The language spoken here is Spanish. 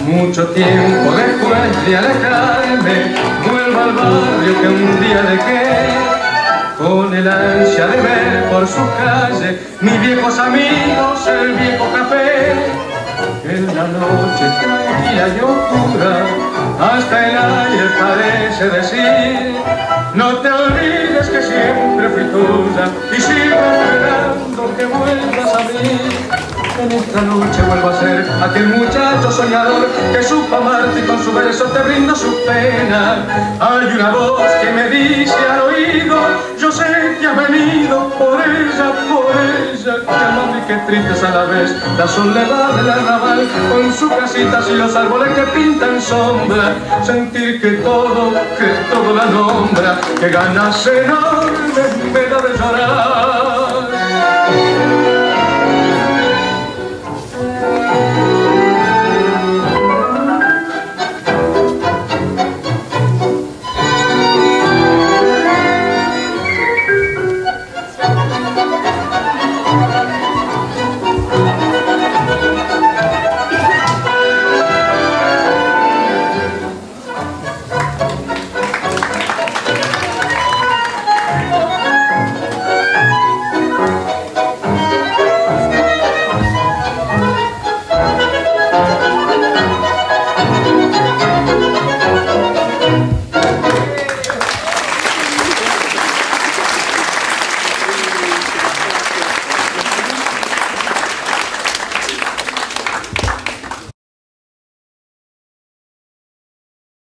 Mucho tiempo después de alejarme, vuelvo al barrio que un día dejé, con el ansia de ver por su calle mis viejos amigos, el viejo café. En la noche tranquila y oscura, hasta el aire parece decir: no te olvides que siempre fui tuya y sigo esperando que vuelvas a mí. En esta noche vuelvo a ser aquel muchacho soñador que supo amarte y con su verso te brindo su pena. Hay una voz que me dice al oído: yo sé que has venido por ella, que amable y que triste es a la vez la soledad del arrabal, con sus casitas y los árboles que pintan sombra. Sentir que todo la nombra, que ganas enormes me da de llorar.